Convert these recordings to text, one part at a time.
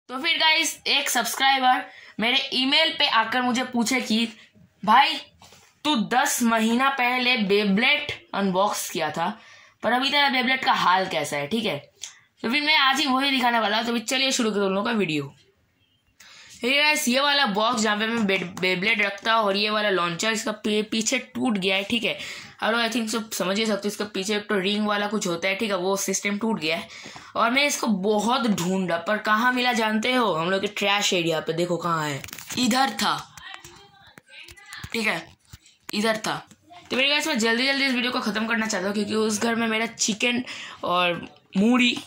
तो फिर गाइस एक सब्सक्राइबर मेरे ईमेल पे आकर मुझे पूछे कि भाई तू 10 महीना पहले बेब्लेट अनबॉक्स किया था पर अभी तेरा बेब्लेट का हाल कैसा है। ठीक है, तो फिर मैं आज ही वही दिखाने वाला हूँ। तो फिर चलिए शुरू करो लोगों का वीडियो। गाइस ये वाला बॉक्स जहाँ पे मैं बेब्लेट रखता हूँ और ये वाला लॉन्चर इसका पीछे टूट गया है। ठीक है, और आई थिंक सब समझ ही सकते हो, इसका पीछे एक तो रिंग वाला कुछ होता है। ठीक है, वो सिस्टम टूट गया है और मैं इसको बहुत ढूंढा पर कहाँ मिला जानते हो? हम लोग के ट्रैश एरिया पे। देखो कहाँ है, इधर था। ठीक है, इधर था। तो मेरे गाइस मैं जल्दी जल्दी इस वीडियो को ख़त्म करना चाहता हूँ क्योंकि उस घर में मेरा चिकन और मूड़ी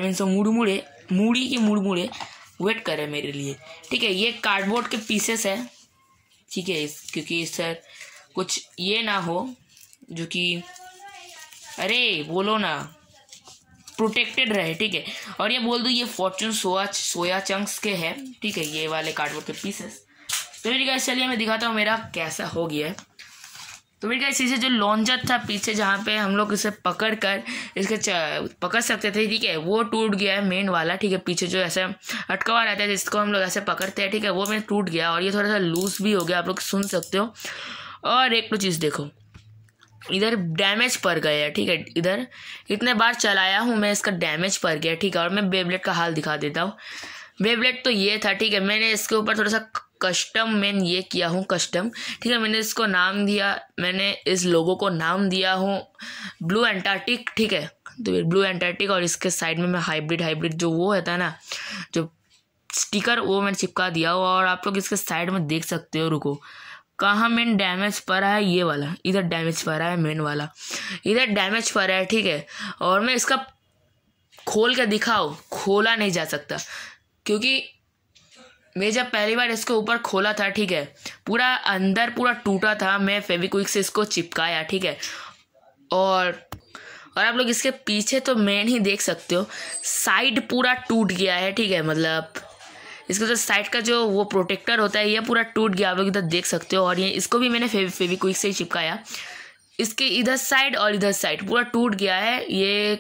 मूड़ी के मुड़मुड़े वेट कर रहे मेरे लिए। ठीक है, ये कार्डबोर्ड के पीसेस है। ठीक है, क्योंकि सर कुछ ये ना हो जो कि अरे बोलो ना प्रोटेक्टेड रहे। ठीक है, और ये बोल दो ये फॉर्चून सोया चंक्स के है। ठीक है, ये वाले कार्डबोर्ड के पीसेस। तो मेरी गाइस चलिए मैं दिखाता हूँ मेरा कैसा हो गया है। तो मेरे गाइस इसे जो लॉन्चर था पीछे जहाँ पे हम लोग इसे पकड़ कर इसके पकड़ सकते थे, ठीक है, वो टूट गया है मेन वाला। ठीक है, पीछे जो ऐसे अटका हुआ रहता है जिसको हम लोग ऐसे पकड़ते हैं, ठीक है, वो में टूट गया और ये थोड़ा सा लूज भी हो गया, आप लोग सुन सकते हो। और एक तो चीज़ देखो, इधर डैमेज पड़ गया है। ठीक है, इधर इतने बार चलाया हूँ मैं, इसका डैमेज पड़ गया। ठीक है, और मैं बेब्लेट का हाल दिखा देता हूँ। बेब्लेट तो ये था। ठीक है, मैंने इसके ऊपर थोड़ा सा कस्टम मैंने ये किया हूँ कस्टम। ठीक है, मैंने इसको नाम दिया, मैंने इस लोगो को नाम दिया हूँ ब्लू एंटार्क्टिक। ठीक है, तो ब्लू एंटार्क्टिक और इसके साइड में मैं हाइब्रिड जो वो होता है ना जो स्टिकर, वो मैंने चिपका दिया। और आप लोग इसके साइड में देख सकते हो, रुको कहाँ मेन डैमेज पड़ा है, ये वाला इधर डैमेज पड़ा है, मेन वाला इधर डैमेज पड़ा है। ठीक है, और मैं इसका खोल के दिखाऊँ, खोला नहीं जा सकता क्योंकि मैं जब पहली बार इसके ऊपर खोला था, ठीक है, पूरा अंदर पूरा टूटा था। मैं फेविक्विक से इसको चिपकाया। ठीक है, और आप लोग इसके पीछे तो मेन ही देख सकते हो, साइड पूरा टूट गया है। ठीक है, मतलब इसका जो साइड का जो वो प्रोटेक्टर होता है ये पूरा टूट गया, आप लोग इधर देख सकते हो। और ये इसको भी मैंने फेविक्विक से ही चिपकाया, इसके इधर साइड और इधर साइड पूरा टूट गया है। ये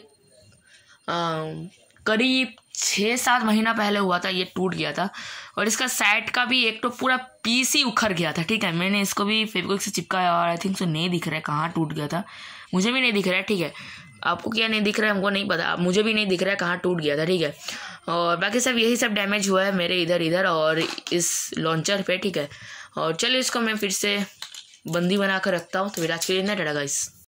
करीब 6-7 महीना पहले हुआ था, ये टूट गया था। और इसका साइड का भी एक तो पूरा पीस ही उखड़ गया था। ठीक है, मैंने इसको भी फेविक्विक से चिपकाया और आई थिंक सो नहीं दिख रहा है कहाँ टूट गया था, मुझे भी नहीं दिख रहा है। ठीक है, आपको क्या नहीं दिख रहा है हमको नहीं पता, मुझे भी नहीं दिख रहा है कहाँ टूट गया था। ठीक है, और बाकी सब यही सब डैमेज हुआ है मेरे इधर और इस लॉन्चर पे। ठीक है, और चलिए इसको मैं फिर से बंदी बना कर रखता हूँ। तो फिर आज के लिए ना टाटा गाइस।